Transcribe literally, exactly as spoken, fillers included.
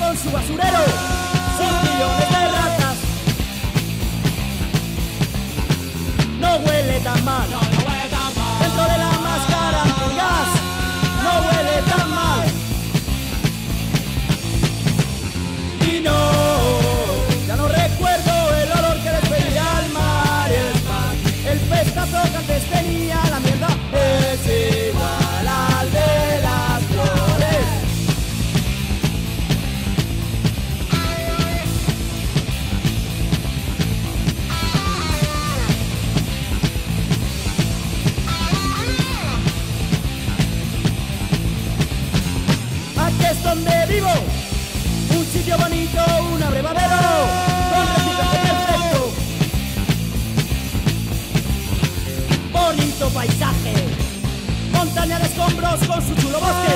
con su basurero, sin millones de ratas. No huele tan mal, No, no huele tan mal. dentro de la máscara antigas, no huele tan mal. Y no, ya no recuerdo el olor que despedía al mar. El, el pestazo que antes tenía, la mierda es igual al de las flores. Aquí es donde vivo, un sitio bonito, un abrevadero, con reciclaje perfecto. Bonito paisaje, montaña de escombros con su chulo bosque.